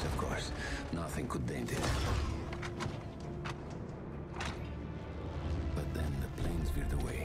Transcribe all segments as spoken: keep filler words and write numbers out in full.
Yes, of course. Nothing could dent it. But then the planes veered away.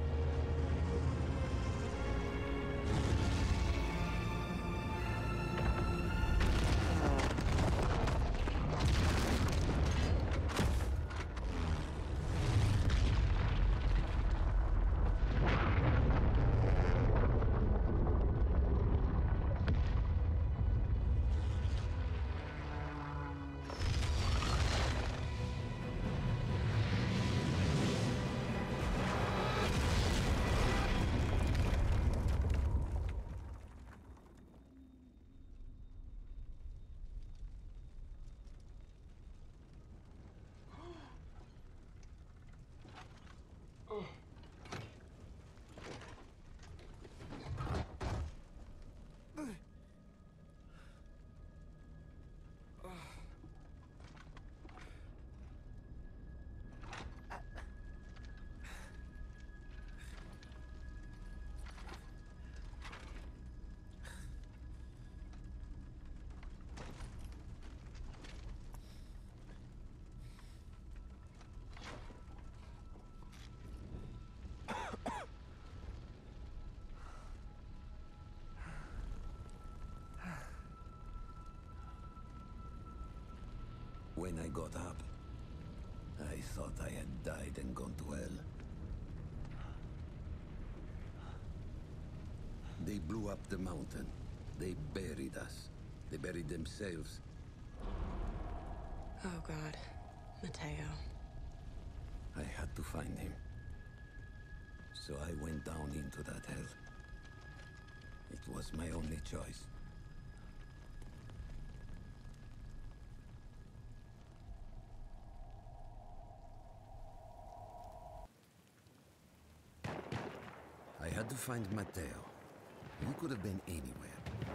When I got up, I thought I had died and gone to hell. They blew up the mountain. They buried us. They buried themselves. Oh, God. Matteo. I had to find him. So I went down into that hell. It was my only choice. I had to find Matteo. He could have been anywhere.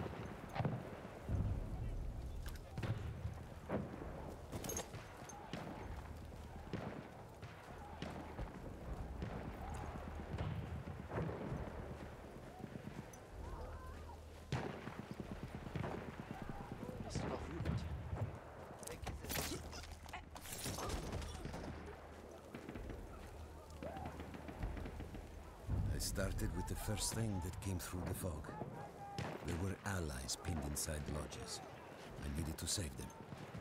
Started with the first thing that came through the fog. There were allies pinned inside lodges. I needed to save them.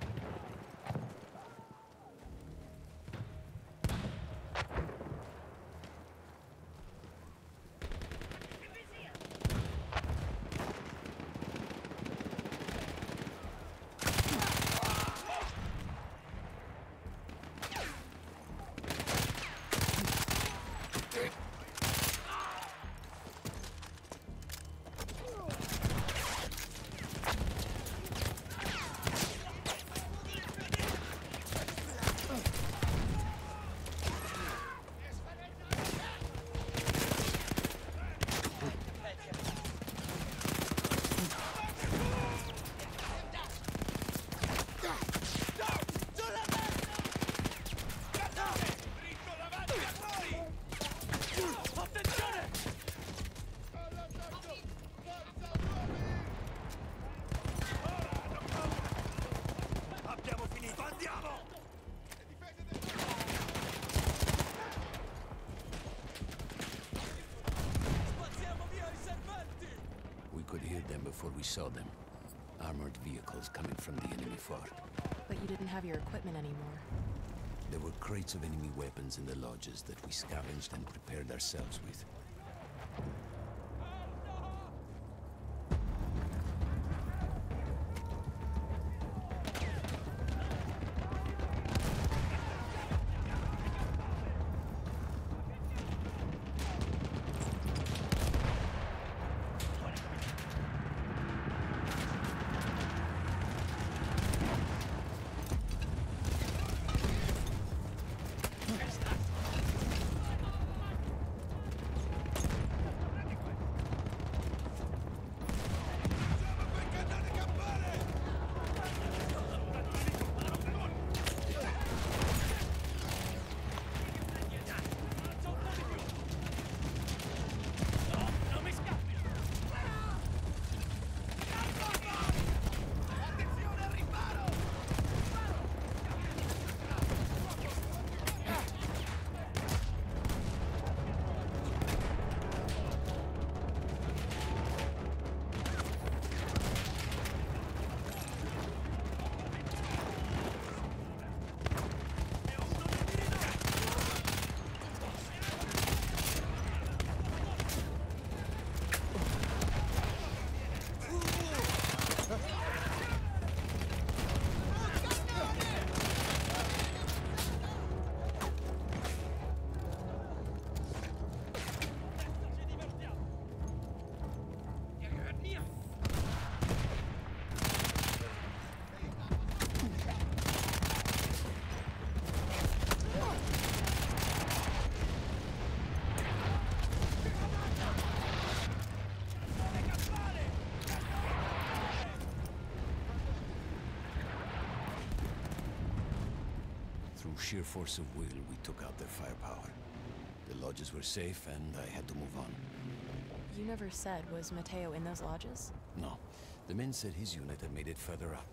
Before we saw them. Armored vehicles coming from the enemy fort. But you didn't have your equipment anymore. There were crates of enemy weapons in the lodges that we scavenged and prepared ourselves with. sheer force of will, we took out their firepower. The lodges were safe, and I had to move on. You never said, was Matteo in those lodges? No. The men said his unit had made it further up.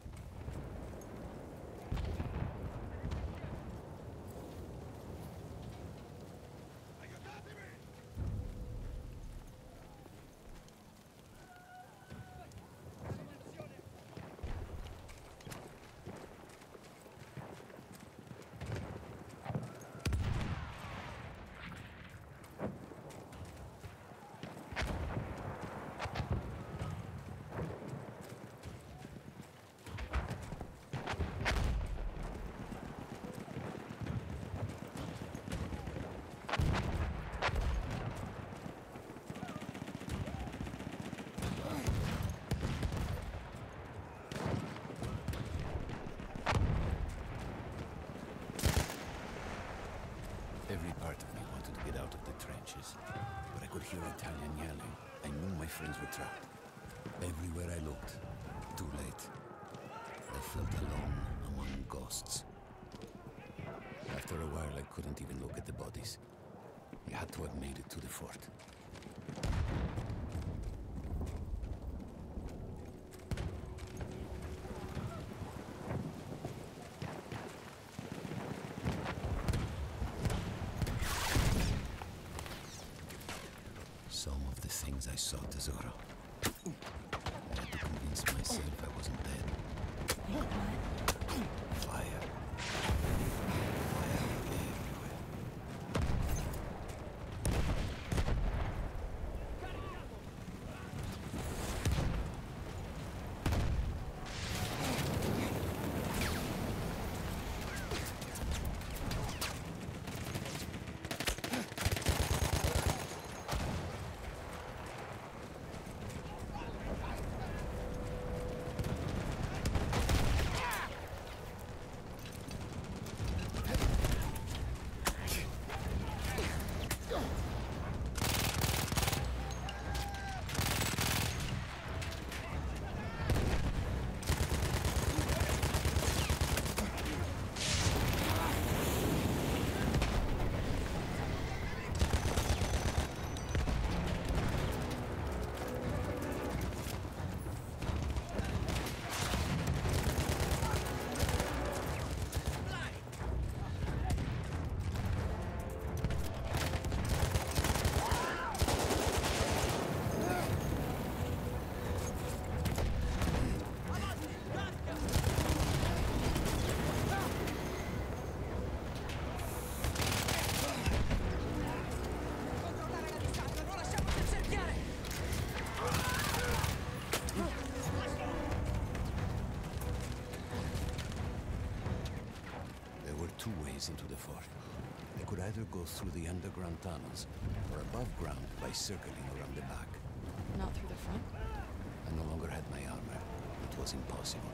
Every part of me wanted to get out of the trenches, but I could hear Italian yelling. I knew my friends were trapped. Everywhere I looked, too late. I felt alone among ghosts. After a while, I couldn't even look at the bodies. I had to have made it to the fort. Some of the things I saw, Tesoro. I had to convince myself I wasn't dead. Fire. Fire everywhere. Two ways into the fort. I could either go through the underground tunnels, or above ground by circling around the back. Not through the front? I no longer had my armor. It was impossible.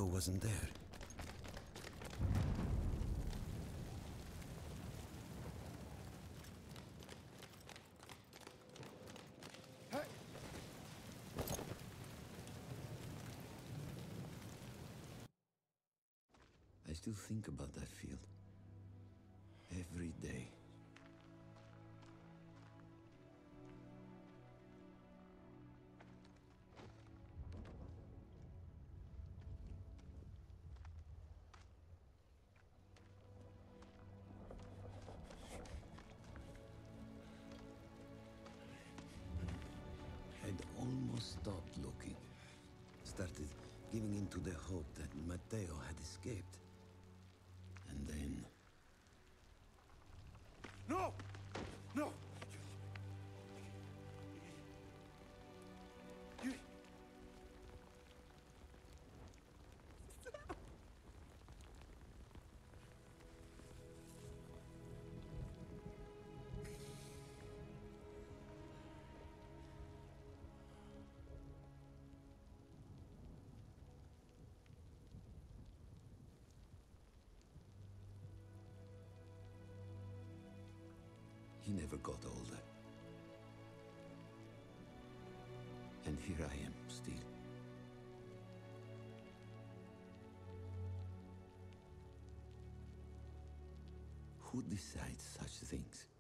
wasn't there. I still think about that field. Every day. I'd almost stopped looking. Started giving in to the hope that Matteo had escaped. And then... No! No! You... He never got older. And here I am, still. Who decides such things?